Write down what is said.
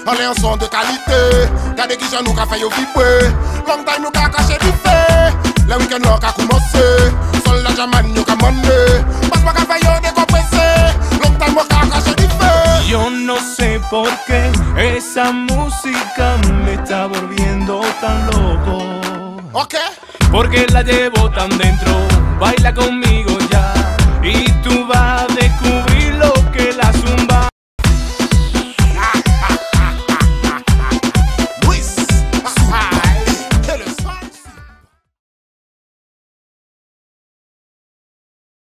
allez un son de qualité. Gardez qui j'en nous qu'a fait yo vibrer. Long time nous qu'a caché du fait. Le week-end là qu'a commencé. Sol la jaman nous qu'a mandé. Passe pas qu'a fait yo décompressé. Long time nous qu'a caché du fait. Yo no sé por qué esa música me está volviendo tan loco. Ok. Porque la llevo tan dentro. Baila conmigo